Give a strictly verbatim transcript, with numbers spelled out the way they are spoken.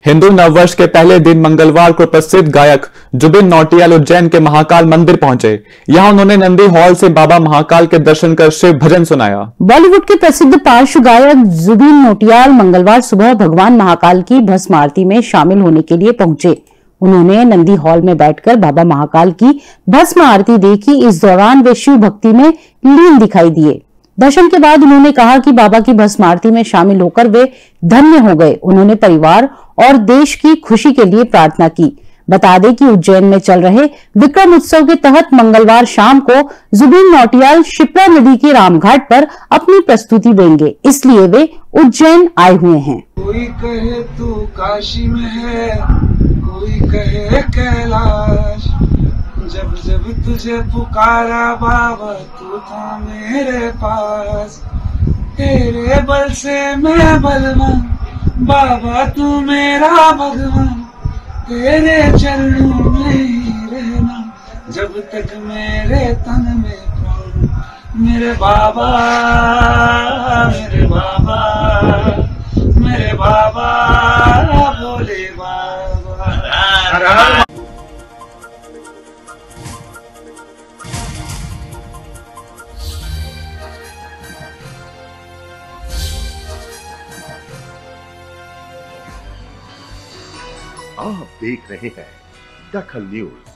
हिंदू नववर्ष के पहले दिन मंगलवार को प्रसिद्ध गायक जुबिन नौटियाल उज्जैन के महाकाल मंदिर पहुंचे। यहां उन्होंने नंदी हॉल से बाबा महाकाल के दर्शन कर शिव भजन सुनाया। बॉलीवुड के प्रसिद्ध पार्श्व गायक जुबिन नौटियाल मंगलवार सुबह भगवान महाकाल की भस्म आरती में शामिल होने के लिए पहुंचे। उन्होंने नंदी हॉल में बैठकर बाबा महाकाल की भस्म आरती देखी। इस दौरान वे शिव भक्ति में लीन दिखाई दिए। दर्शन के बाद उन्होंने कहा कि बाबा की भस्म आरती में शामिल होकर वे धन्य हो गए। उन्होंने परिवार और देश की खुशी के लिए प्रार्थना की। बता दें कि उज्जैन में चल रहे विक्रम उत्सव के तहत मंगलवार शाम को जुबिन नौटियाल शिप्रा नदी के रामघाट पर अपनी प्रस्तुति देंगे, इसलिए वे उज्जैन आए हुए हैं। कोई कहे तू काशी में है, कोई कहे कैलाश, जब जब तुझे पुकारा बाबा तू था मेरे पास। तेरे बल से मैं बलवान बाबा तू मेरा भगवान, तेरे चरणों में ही रहना जब तक मेरे तन में प्राण। मेरे बाबा मेरे बाबा मेरे बाबा भोले बाबा। आप देख रहे हैं दखल न्यूज।